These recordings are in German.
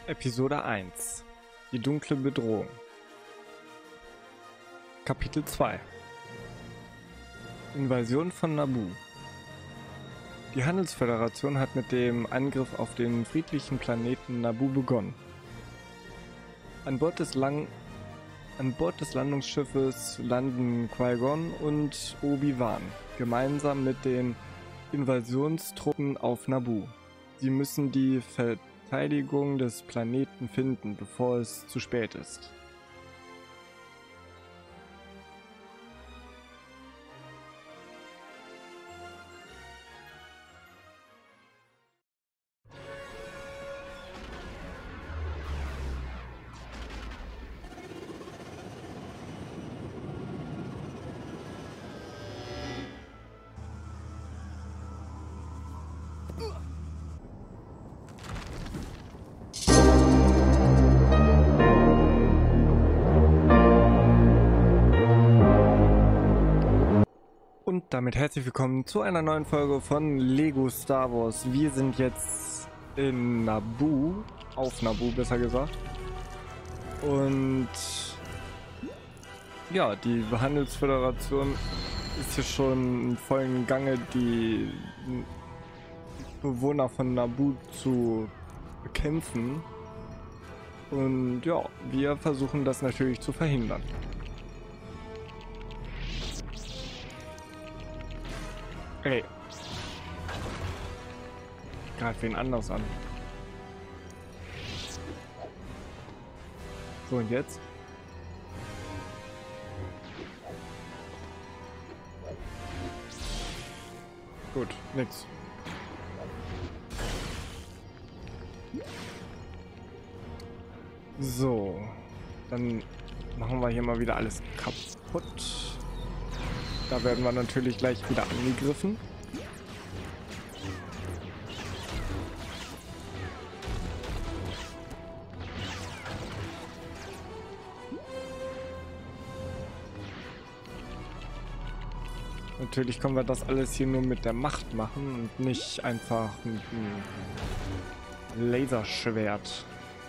Episode 1 Die dunkle Bedrohung. Kapitel 2 Invasion von Naboo. Die Handelsföderation hat mit dem Angriff auf den friedlichen Planeten Naboo begonnen. An Bord des Landungsschiffes landen Qui-Gon und Obi-Wan gemeinsam mit den Invasionstruppen auf Naboo. Sie müssen die Verteidigung des Planeten finden, bevor es zu spät ist. Und damit herzlich willkommen zu einer neuen Folge von Lego Star Wars. Wir sind jetzt in Naboo, auf Naboo besser gesagt. Und ja, die Handelsföderation ist hier schon in vollen Gange, die Bewohner von Naboo zu bekämpfen. Und ja, wir versuchen das natürlich zu verhindern. Ey. Greif wen anders an. So, und jetzt? Gut, nix. So. Dann machen wir hier mal wieder alles kaputt. Da werden wir natürlich gleich wieder angegriffen. Natürlich können wir das alles hier nur mit der Macht machen und nicht einfach mit einem Laserschwert.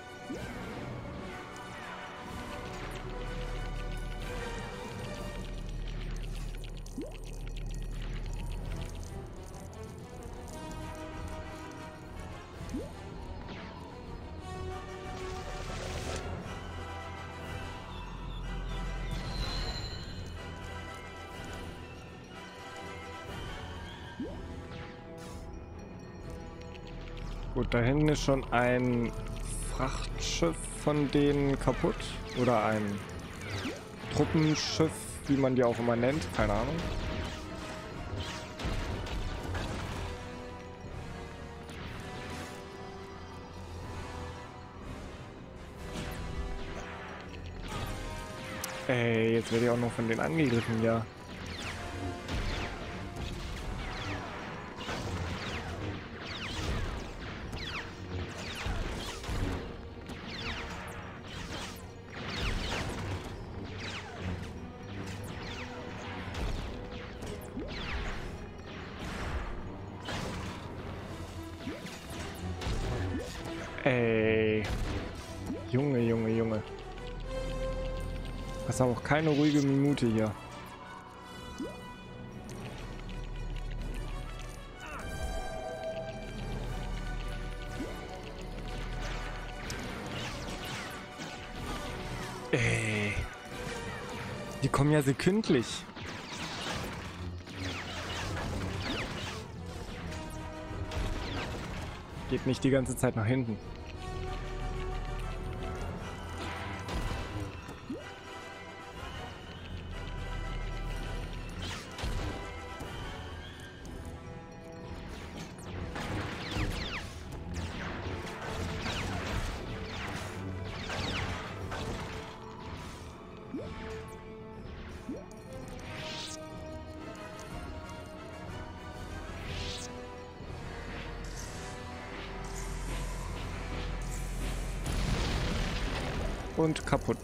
Gut, da hinten ist schon ein Frachtschiff von denen kaputt. Oder ein Truppenschiff, wie man die auch immer nennt. Keine Ahnung. Ey, jetzt werde ich auch noch von denen angegriffen, ja. Ey. Junge. Das ist auch keine ruhige Minute hier. Ey. Die kommen ja sekündlich. Geht nicht die ganze Zeit nach hinten. Und kaputt.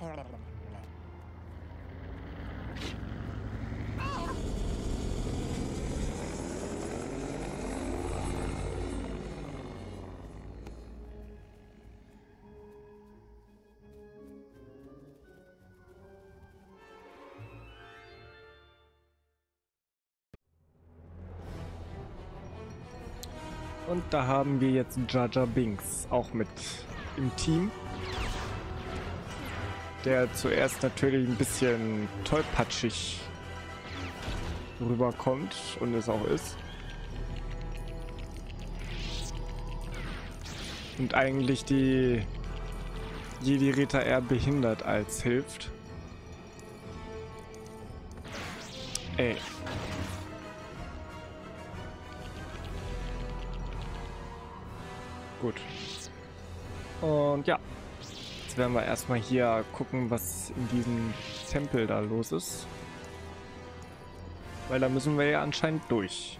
Und da haben wir jetzt Jar Jar Binks auch mit im Team, der zuerst natürlich ein bisschen tollpatschig rüberkommt und es auch ist. Und eigentlich die Jedi-Ritter eher behindert als hilft. Ey. Gut. Und ja, jetzt werden wir erstmal hier gucken, was in diesem Tempel da los ist. Weil da müssen wir ja anscheinend durch.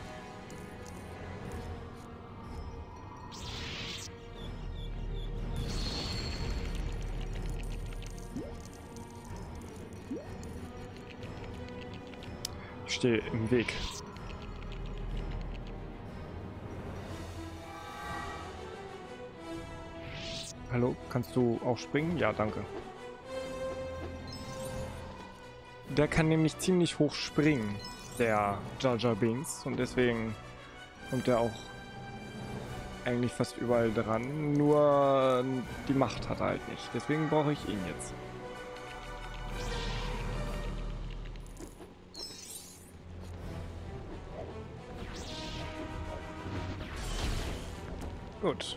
Ich stehe im Weg. Hallo, kannst du auch springen? Ja, danke. Der kann nämlich ziemlich hoch springen, der Jar Jar Binks, und deswegen kommt er auch eigentlich fast überall dran, nur die Macht hat er halt nicht. Deswegen brauche ich ihn jetzt. Gut.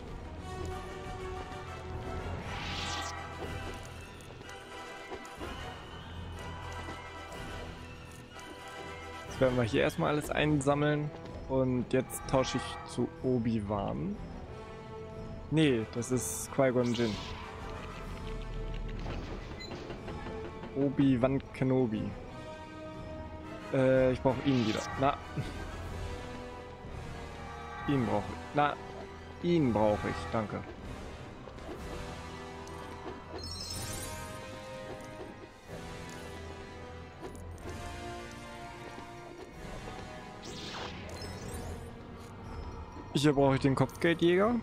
Jetzt werden wir hier erstmal alles einsammeln und jetzt tausche ich zu Obi-Wan. Nee, das ist Qui-Gon Jinn. Obi-Wan Kenobi. Ich brauche ihn wieder. Na. Ihn brauche ich. Na. Ihn brauche ich. Danke. Hier brauche ich den Kopfgeldjäger.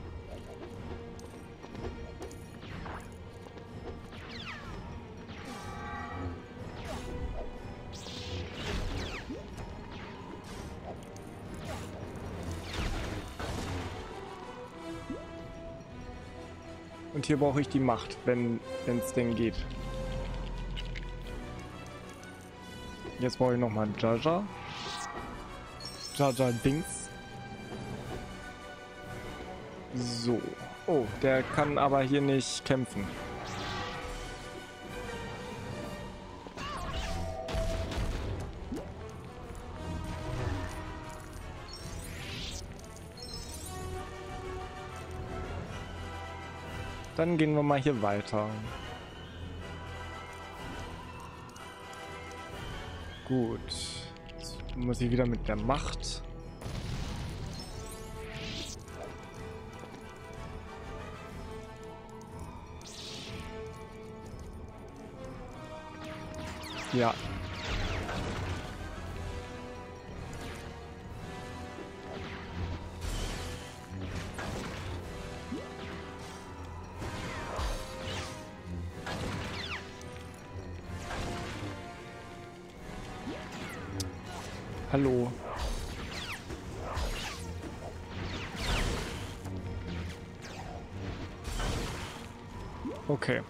Und hier brauche ich die Macht, wenn es denn geht. Jetzt brauche ich nochmal Jar Jar. Jar Jar Binks. So. Oh, der kann aber hier nicht kämpfen. Dann gehen wir mal hier weiter. Gut. Jetzt muss ich wieder mit der Macht. Ja. Hallo. Okay.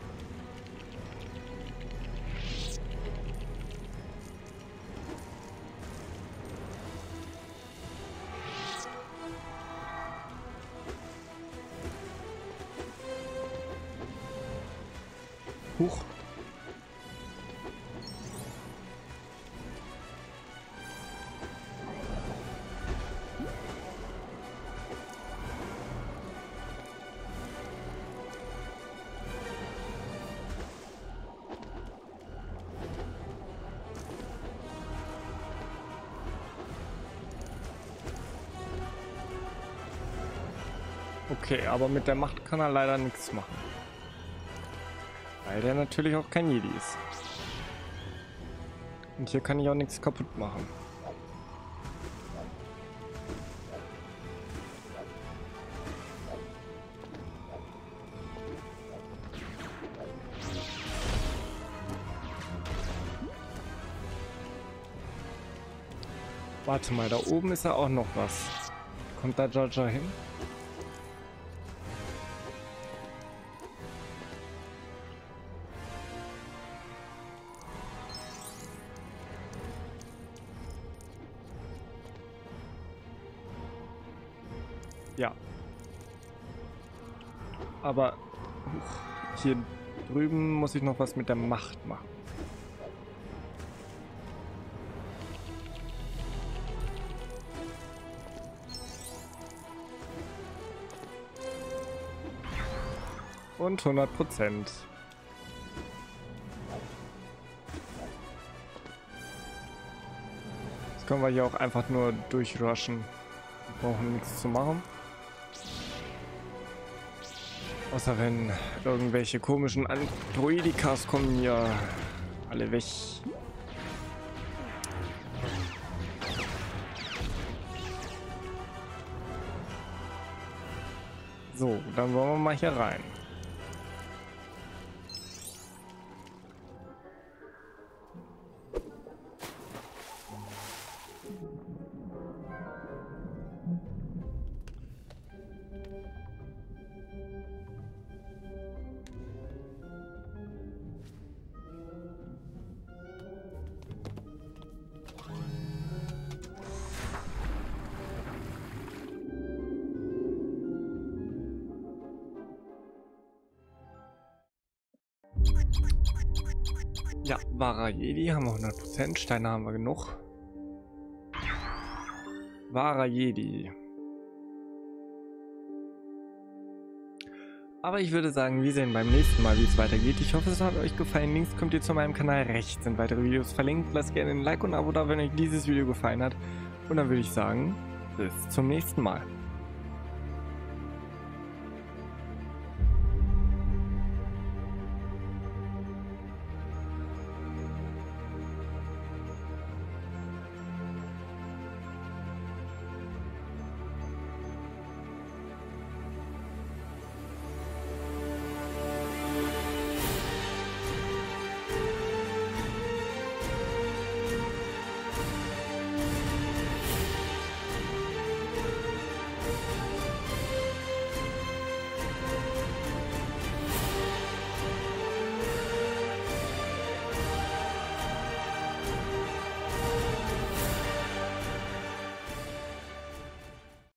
Huch. Okay, aber mit der Macht kann er leider nichts machen. Weil der natürlich auch kein Jedi ist. Und hier kann ich auch nichts kaputt machen. Warte mal, da oben ist ja auch noch was. Kommt da Jar Jar hin? Ja. Aber hier drüben muss ich noch was mit der Macht machen. Und 100%. Jetzt können wir hier auch einfach nur durchrushen. Wir brauchen nichts zu machen. Außer wenn irgendwelche komischen Androidikas kommen, hier alle weg. So, dann wollen wir mal hier rein. Ja, wahrer Jedi haben wir 100%, Steine haben wir genug. Wahrer Jedi. Aber ich würde sagen, wir sehen beim nächsten Mal, wie es weitergeht. Ich hoffe, es hat euch gefallen. Links kommt ihr zu meinem Kanal, rechts sind weitere Videos verlinkt. Lasst gerne ein Like und ein Abo da, wenn euch dieses Video gefallen hat. Und dann würde ich sagen, bis zum nächsten Mal.